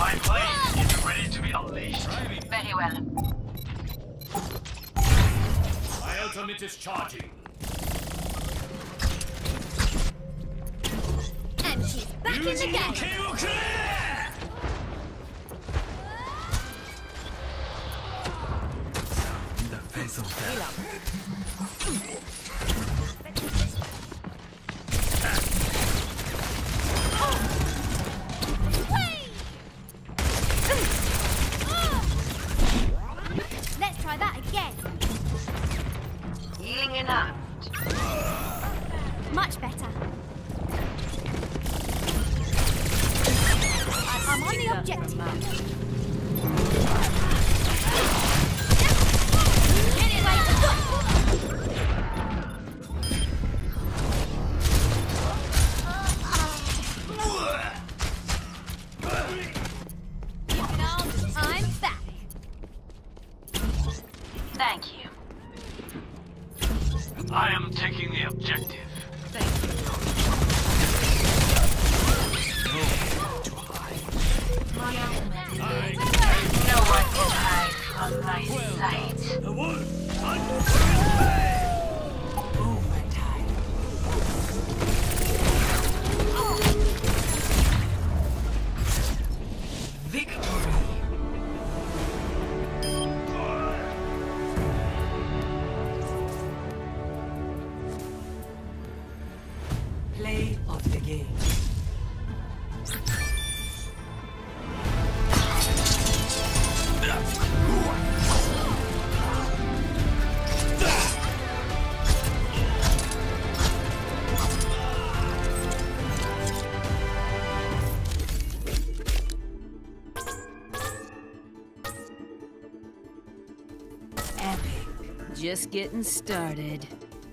My blade is ready to be unleashed. Very well. My ultimate is charging. And she's back in the game. The face of death. Let's try that again. Healing enough. Much better. I'm on the objective. Get it right. I'm back. Thank you. I am taking the objective. No one can hide from my sight. The wolf hunts. Overtime. Victory. Play of the game. Epic. Just getting started.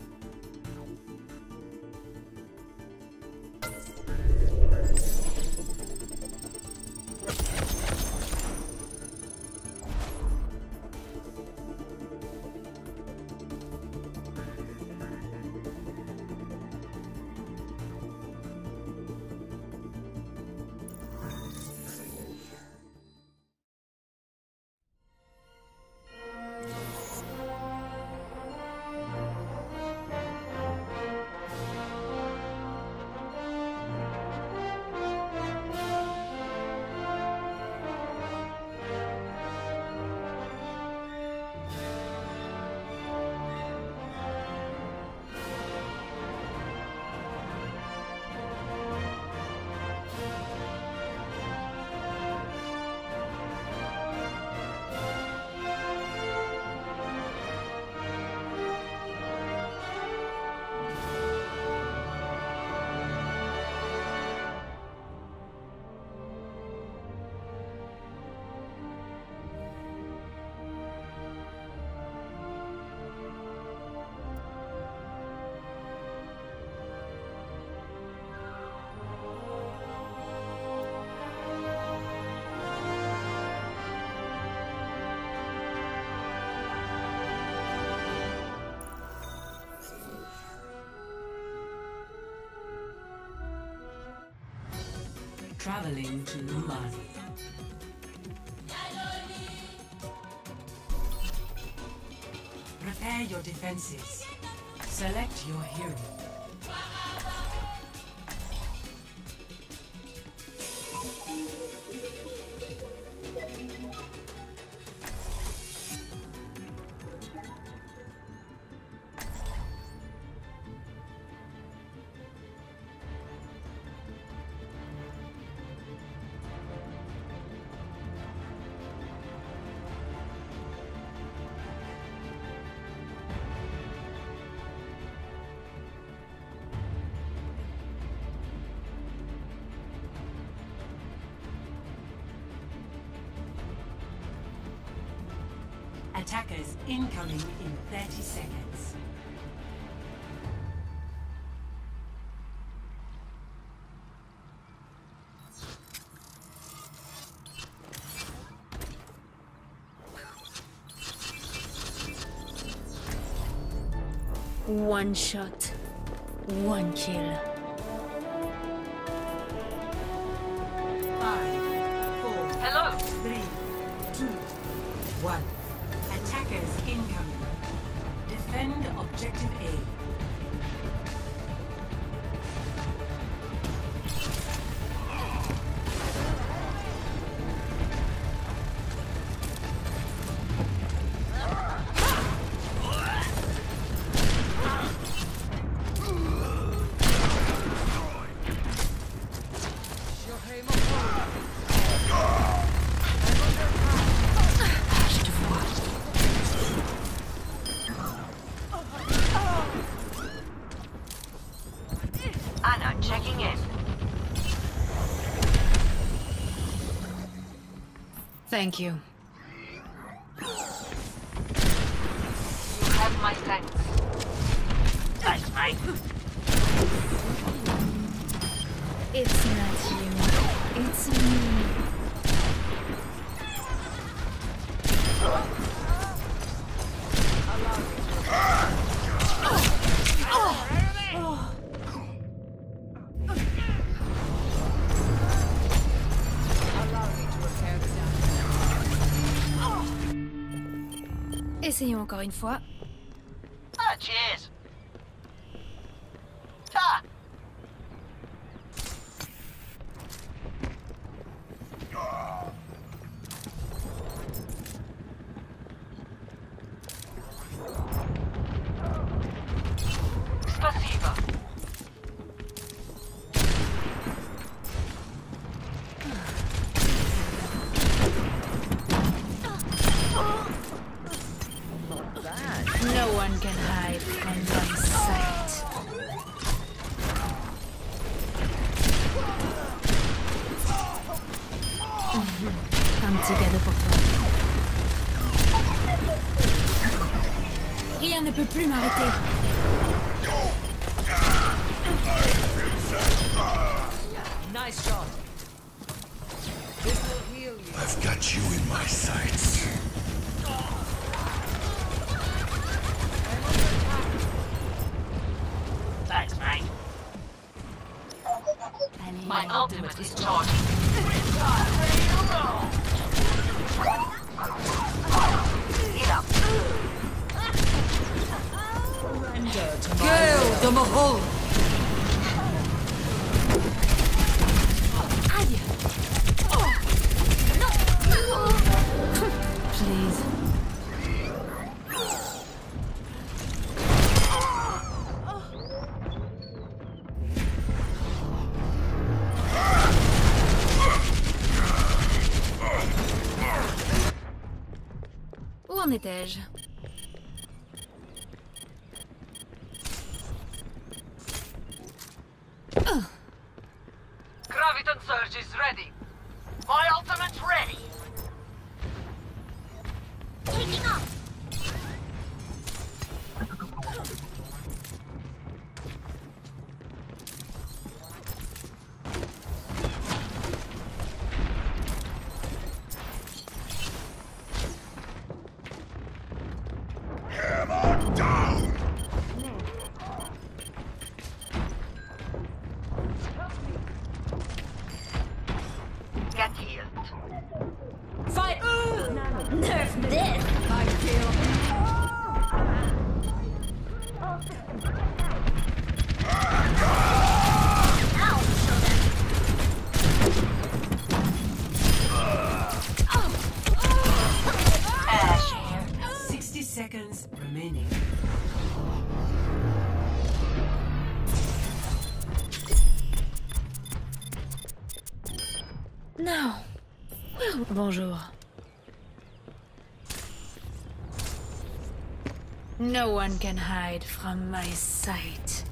Traveling to Mali. Prepare your defenses. Select your hero. Attackers incoming in 30 seconds. One shot, one kill. 5, 4, Attackers incoming. Defend objective A. Anna checking in. Thank you. You have my thanks. That's right. It's not you. It's me. Essayons encore une fois. Ah, cheers. Ta. Спасибо. No one can hide from my sight. Come together pour toi. Rien ne peut plus m'arrêter. Nice shot. This will heal you. I've got you in my sights. Thanks, mate. My ultimate is charging. Heal up. Gale de Mahol. Aïe. Please. Où en étais-je? Graviton Surge is ready. My ultimate's ready. Taking off. Hammer down! Get healed. Fight! Nerf this. I kill. Ash here. 60 seconds remaining. No. Oh, bonjour. No one can hide from my sight.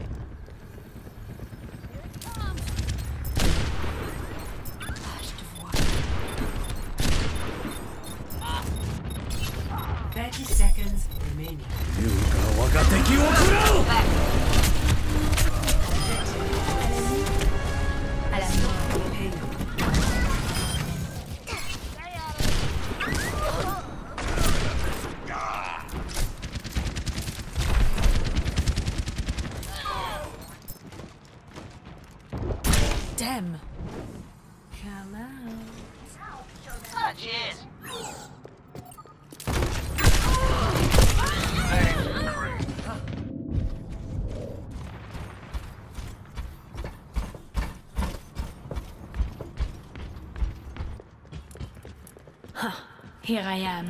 Ah, je te vois. 30 seconds remaining. 我が敵を食らう À la main. Damn. Come out. Ah, cheers. Here I am.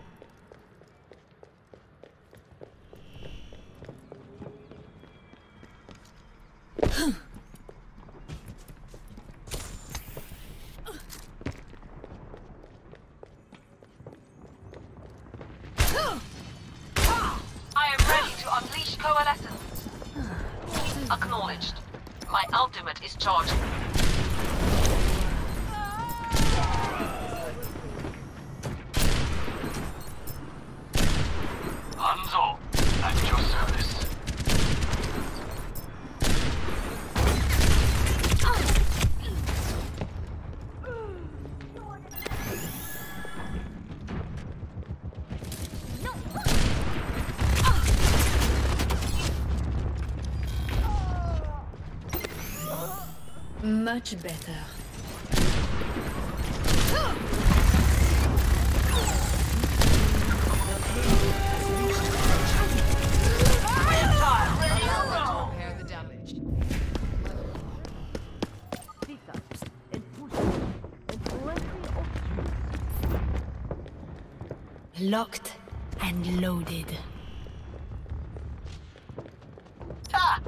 I am ready to unleash Coalescence. Acknowledged. My ultimate is charging. Hanzo, at your service. Much better. Repair the damage. Locked and loaded. Ah!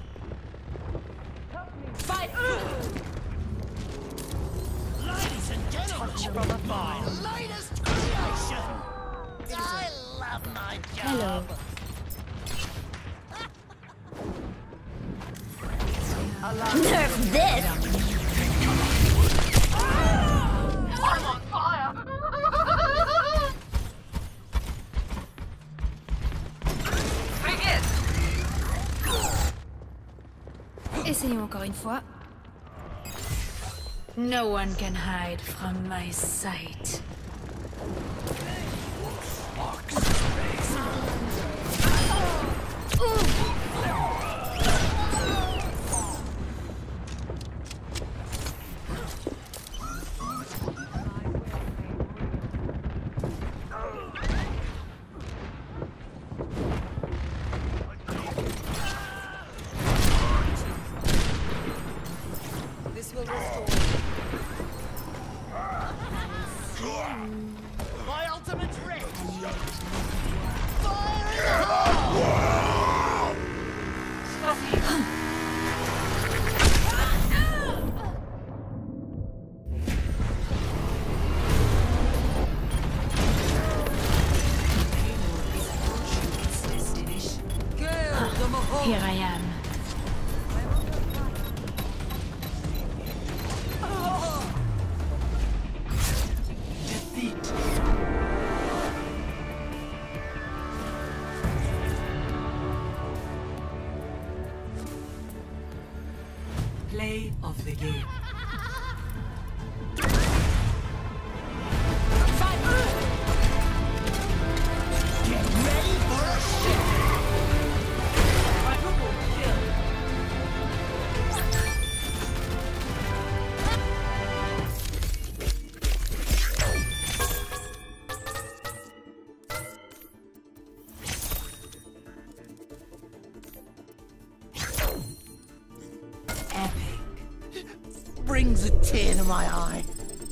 Ladies and gentlemen, from my latest creation. I love my job. Hello. Nerf this! I'm on fire! Привет! Essayons encore une fois. No one can hide from my sight. This will restore. My ultimate's ready. Here I am. Play of the game. Get ready for a shot. Brings a tear to my eye.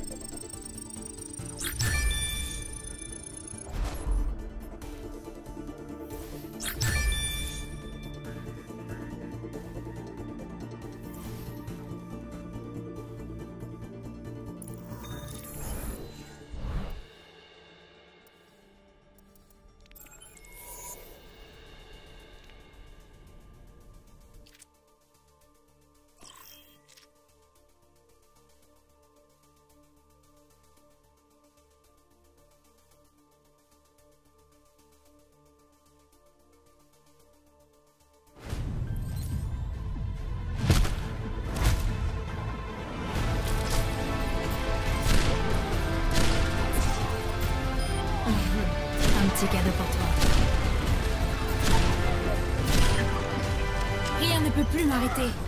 Un petit cadeau pour toi. Rien ne peut plus m'arrêter.